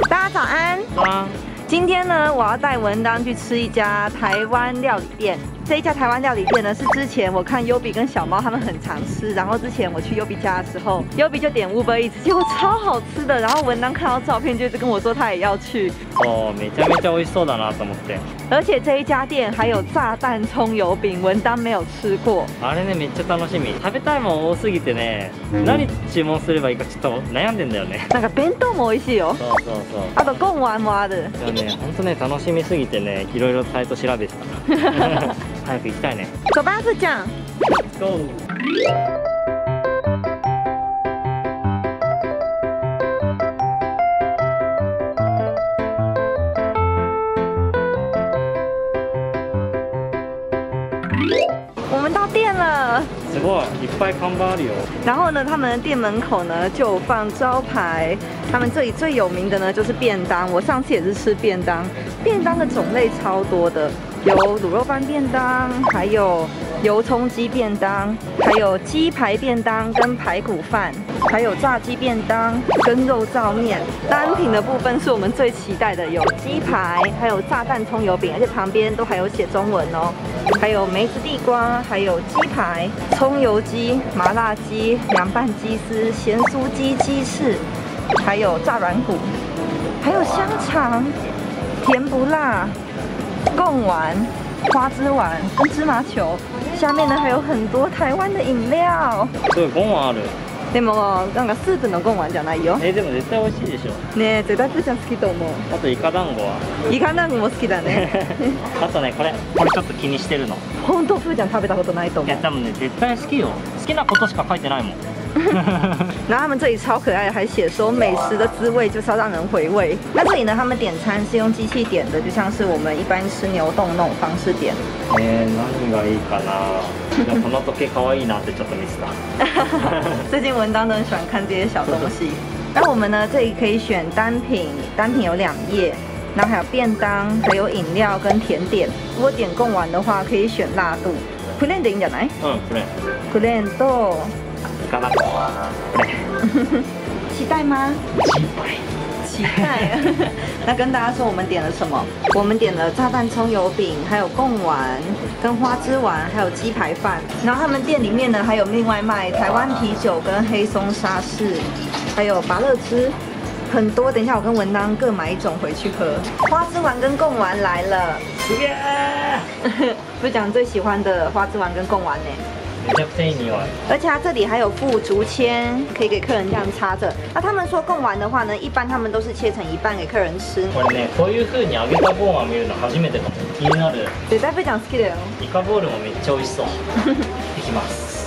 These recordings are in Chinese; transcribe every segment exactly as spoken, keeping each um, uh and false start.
大家早安。 啊， 今天呢，我要带文当去吃一家台湾料理店。这一家台湾料理店呢，是之前我看优比跟小猫他们很常吃，然后之前我去优比家的时候，优比就点 Uber Eats，结果超好吃的。然后文当看到照片，就一直跟我说他也要去。 そう、めちゃめちゃ美味しそうだなと思って。 而且这一家店还有炸弹葱油饼，文当没有吃过。 あれね、めっちゃ楽しみ。食べたいもん多すぎてね、何注文すればいいかちょっと悩んでんだよね。 なんか弁当も美味しいよ。 そうそうそう。 あと贡丸もある。 でもね、本当ね楽しみすぎてね、いろいろサイト調べてた。早く行きたいね。 走吧，是这样。 Go。 我们到店了。 すごい、いっぱい看板あるよ。 然后呢，他们的店门口呢就有放招牌。他们这里最有名的呢就是便当。我上次也是吃便当，便当的种类超多的，有卤肉饭便当，还有油葱鸡便当，还有鸡排便当跟排骨饭，还有炸鸡便当跟肉燥面。单品的部分是我们最期待的，有鸡排，还有炸弹葱油饼，而且旁边都还有写中文哦。还有梅子地瓜，还有鸡排、葱油鸡、麻辣鸡、凉拌鸡丝、咸酥鸡鸡翅，还有炸软骨，还有香肠、甜不辣、贡丸、花枝丸跟芝麻球。下面呢还有很多台湾的饮料。 すごい、ご飯ある。 でもなんかスープの贡丸じゃないよ。 え、でも絶対美味しいでしょ。 ねえ、絶対プーちゃん好きと思う。 あとイカ団子は。 イカ団子も好きだね。 あとね、これこれちょっと気にしてるの。 本当プーちゃん食べたことないと思う。 いや、多分ね絶対好きよ。好きなことしか書いてないもん。 然后他们这里超可爱的，还写说美食的滋味就是要让人回味。那这里呢，他们点餐是用机器点的，就像是我们一般吃牛冻那种方式点。 えー、何がいいかな。でもこの時計可愛いなってちょっと見てた。 最近文当都很喜欢看这些小东西。那我们呢，这里可以选单品，单品有两页，然后还有便当，还有饮料跟甜点。如果点贡丸的话，可以选辣度。プレーンでいいんじゃない？ うん、これ。 プレーンと。 かな。これ。 期待吗？ 鸡排。 期待。那跟大家说我们点了什么？我们点了炸弹葱油饼，还有贡丸、跟花枝丸，还有鸡排饭。然后他们店里面呢还有另外卖台湾啤酒跟黑松沙士，还有芭乐汁，很多。等一下我跟文当各买一种回去喝。花枝丸跟贡丸来了。不是讲最喜欢的花枝丸跟贡丸呢。 めちゃくちゃいい匂い。 而且它这里还有附竹签，可以给客人这样插着。那他们说贡丸的话呢，一般他们都是切成一半给客人吃。 これね、こういう風に揚げたボーンを見るの初めてかも。気になる。 絶対プーちゃん好きだよ。 イカボールもめっちゃ美味しそう。いきます。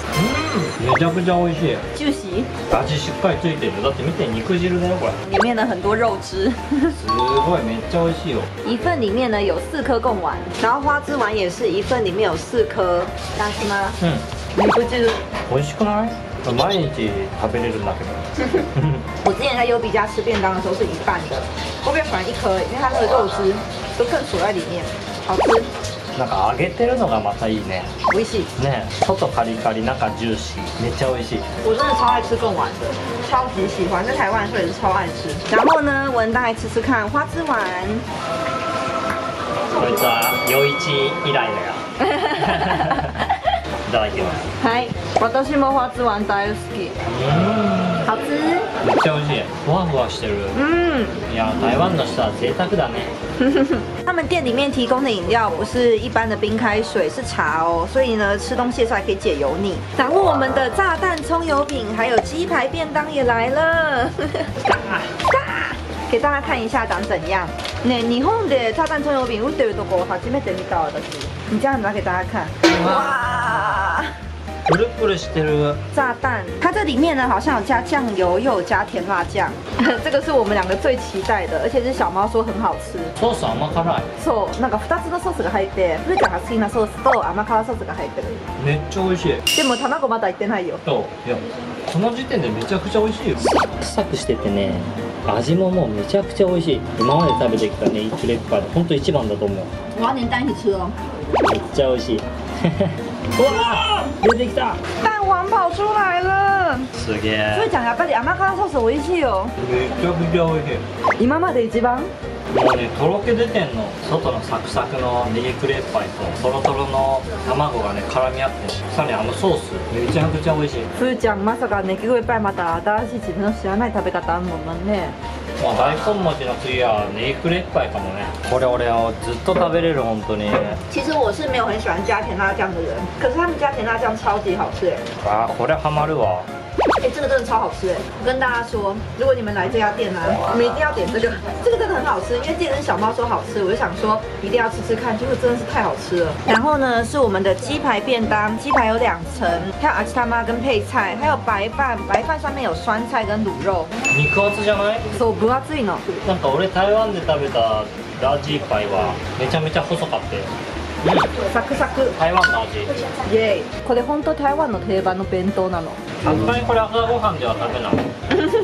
うん、めちゃくちゃ美味しい。 ジューシー。味しっかりついてる。だって見て、肉汁だよこれ。 里面呢很多肉汁。 すごい、めっちゃ美味しいよ。 一份里面呢有四颗贡丸，然后花枝丸也是一份里面有四颗。大家吗？嗯。你不就是美味しくない？毎日食べれるんだけど。 我之前在优比家吃便当的时候是一半的，我比较喜欢一颗，因为它那个肉汁都更锁在里面，好吃。 なんか揚げてるのがまたいいね。 美味しい。 ね、外カリカリ、中ジューシー、めっちゃ美味しい。 我真的超爱吃贡丸的，超级喜欢，在台湾的时候也是超愛吃。然後呢，文當來吃吃看花枝丸。 こいつは余一以来だよ。いただきます。 はい、私も花枝丸大好き。 うん。 好吃。 めっちゃ美味しい。ふわふわしてる。 嗯。 いや、台湾の人は贅沢だね。 他们店里面提供的饮料不是一般的冰开水，是茶哦，所以呢，吃东西的时候还可以解油腻。然后我们的炸弹葱油饼还有鸡排便当也来了。给大家看一下长怎样。ね、日本で炸弹葱油饼売ってるとこ初めて見た私。你这样拿给大家看。哇！ プルプルしてる。 炸弹，它这里面呢好像有加酱油，又有加甜辣酱。这个是我们两个最期待的，而且是小猫说很好吃。 ソース甘辛い。 そう、なんかふたつのソースが入って、プーちゃんが好きなソースと甘辛ソースが入ってる。 めっちゃ美味しい。 でも卵まだ入ってないよ。 そう、いや、この時点でめちゃくちゃ美味しいよ。サクしててね、味ももうめちゃくちゃ美味しい。今まで食べてきたね、一レッカーで本当一番だと思う。 我要连单一起吃哦。 めっちゃ美味しい。 わー出てきた。 蛋黄跑出来了。 すげえ。 所以讲やっぱり甘辛ソース美味しいよ。 めちゃくちゃ美味しい。 今まで一番。 もうね、とろけ出てんの。外のサクサクのネギクレープパイとトロトロの卵がね絡み合ってさらにあのソースめちゃくちゃ美味しい。 ふーちゃんまさかネギクレープパイまた新しい自分の知らない食べ方あるもんね。 まあ大根餅の次はネギクレープパイかもね。これ俺ずっと食べれる本当に。 其实我是没有很喜欢加甜辣酱的人，可是他们加甜辣酱超级好吃哎。 あーこれハマるわ。 哎、欸，这个真的超好吃哎！我跟大家说，如果你们来这家店呢、啊，你们一定要点这个，这个真的很好吃。因为健身小猫说好吃，我就想说一定要吃吃看，结果真的是太好吃了。然后呢，是我们的鸡排便当，鸡排有两层，还有阿奇他妈跟配菜，还有白饭，白饭上面有酸菜跟卤肉。 肉厚じゃない？ そう分厚いの。 なんか俺台湾で食べたラージパイはめちゃめちゃ細かったよ。うん、 サクサク。 台湾の味。 イエーイ。これ本当台湾の定番の弁当なの。 さすがにこれ朝ごはんでは食べない。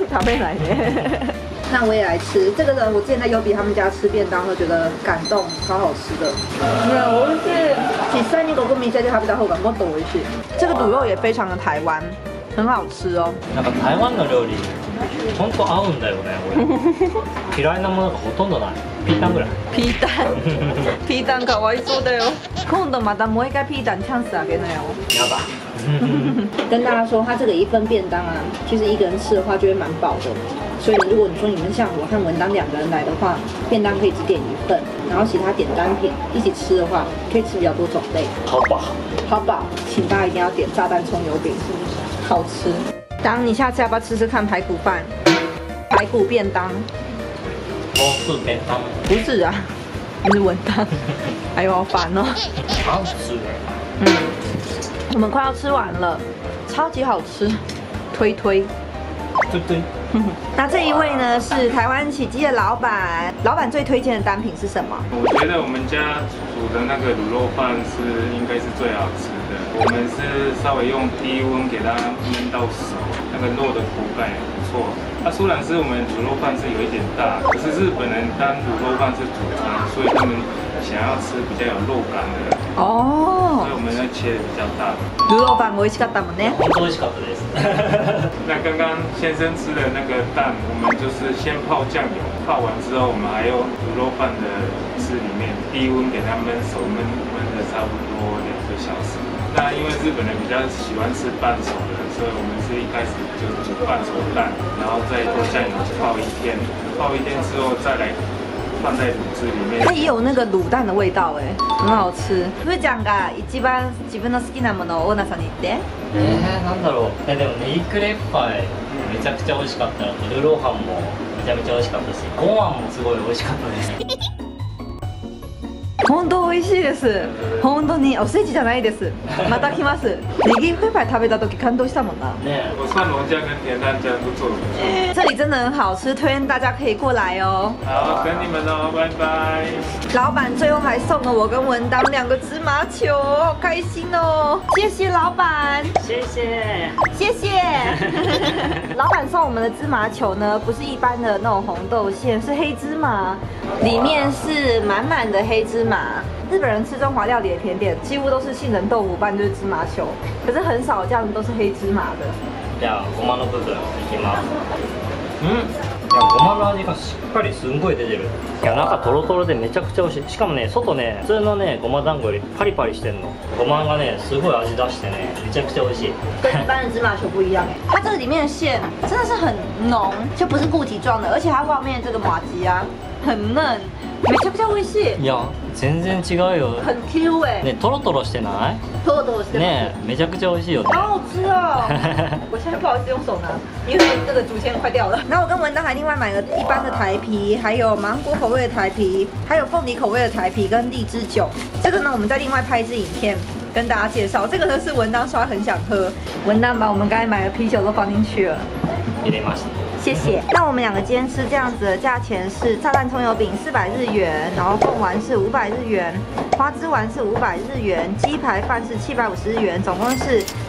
食べないね。那我也来吃这个呢。我之前在优比他们家吃便当，都觉得感動，超好吃的。いや、美味しい。実際にここ店で食べた方がもっと美味しい。这个卤肉也非常的台湾，很好吃哦。 なんか台湾の料理、本当合うんだよね。俺嫌いなものがほとんどない。ピータンぐらい。 ピータン。ピータンかわいそうだよ。今度またもう一回ピータンチャンスあげなよ。 やだ。 跟大家说，它这个一份便当啊，其实一个人吃的话就会蛮饱的。所以如果你说你们像我和文当两个人来的话，便当可以只点一份，然后其他点单品一起吃的话，可以吃比较多种类。 好饱， 好饱，请大家一定要点炸弹葱油饼，好吃。当你下次要不要吃吃看排骨饭？排骨便当？ モス便当？ 不是啊，你是文当。哎呦，好烦哦。 好吃的。 嗯，我们快要吃完了，超级好吃，推推。 对对。 那这一位呢是台湾起鸡的老板，老板最推荐的单品是什么？ 我觉得我们家煮的那个卤肉饭是应该是最好吃的。我们是稍微用低温给它焖到熟，那个肉的口感也不错。它虽然是我们卤肉饭是有一点大，可是日本人当卤肉饭是主餐，所以他们想要吃比较有肉感的。哦。所以我们要切的比较大。 卤肉饭美味しかったもんね。 本当美味しかったです。 那刚刚先生吃的那个蛋，我们就是先泡酱油，泡完之后我们还用卤肉饭的汁里面低温给它焖熟，焖焖了差不多两个小时。那因为日本人比较喜欢吃半熟的，所以我们是一开始就煮半熟蛋，然后再做酱油泡一天，泡一天之后再来放在卤汁里面。 它也有那个卤蛋的味道哎，很好吃。ふーちゃんが一番自分の好きなものをオーナーさんに言って。 えー、なんだろう。えでもネギクレープパイめちゃくちゃ美味しかったのとルーローハンもめちゃめちゃ美味しかったし、ご飯もすごい美味しかったです。 本当美味しいです。本当におせちじゃないです。また来ます。ネギフェパイ食べた時感動したもんな。 ね。 我蒜蓉酱跟甜蛋酱都做得不错。 这里真的很好吃，推荐大家可以过来哦。 好，等你们哦，拜拜。 老板最后还送了我跟文当两个芝麻球，好开心哦！谢谢老板， 谢谢， 谢谢。老板送我们的芝麻球呢，不是一般的那种红豆馅，是黑芝麻，里面是满满的黑芝麻。日本人吃中华料理的甜点，几乎都是杏仁豆腐拌就是芝麻球，可是很少这样都是黑芝麻的。 じゃあごまの部分いきます。うん。いやごまの味がしっかりすんごい出てる。いや中トロトロでめちゃくちゃ美味しい。しかもね外ね普通のねごま団子よりパリパリしてんの。ごまがねすごい味出してねめちゃくちゃ美味しい。 跟一般的芝麻球不一样哎，它这个里面的馅真的是很浓，就不是固体状的，而且它外面这个麻吉啊很嫩。めちゃくちゃ美味しい。 いや全然違うよ。 很 Q 哎。 ねトロトロしてない？ トロトロしてます。 ねめちゃくちゃ美味しいよね。 好好吃哦！我现在不好意思用手拿，因为这个竹签快掉了。然后我跟文当还另外买了一般的台啤，还有芒果口味的台啤，还有凤梨口味的台啤跟荔枝酒。这个呢，我们再另外拍一支影片跟大家介绍。这个呢是文当说他很想喝，文当把我们刚才买的啤酒都放进去了。 入れました。 谢谢。那我们两个今天吃这样子的价钱是炸弹葱油饼四百日元，然后凤丸是五百日元，花枝丸是五百日元，鸡排饭是七百五十日元，总共是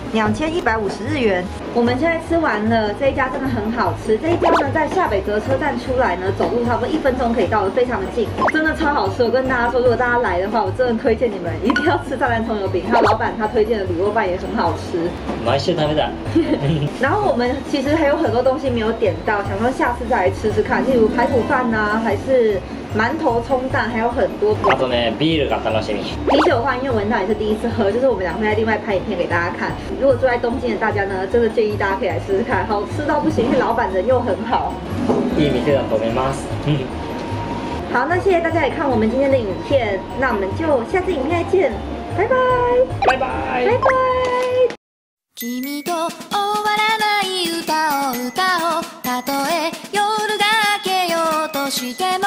两千一百五十日元。我们现在吃完了，这一家真的很好吃。这一家呢，在下北泽车站出来呢，走路差不多一分钟可以到的，非常的近，真的超好吃。我跟大家说，如果大家来的话，我真的推荐你们一定要吃炸弹葱油饼，还有老板他推荐的卤肉饭也很好吃。 毎週食べた。 然后我们其实还有很多东西没有点到，想说下次再来吃吃看，例如排骨饭呐、啊，还是馒头葱蛋，还有很多。 あとね、ビールが楽しみ。 啤酒的话，因为文道也是第一次喝，就是我们俩会在另外拍影片给大家看。如果住在东京的大家呢，真的建议大家可以来试试看，好吃到不行，因为老板人又很好。 いい店だと思います。 好，那谢谢大家也看我们今天的影片，那我们就下次影片再见，拜拜， 拜拜， 拜拜。 君と終わらない歌を歌おう。たとえ夜が明けようとしても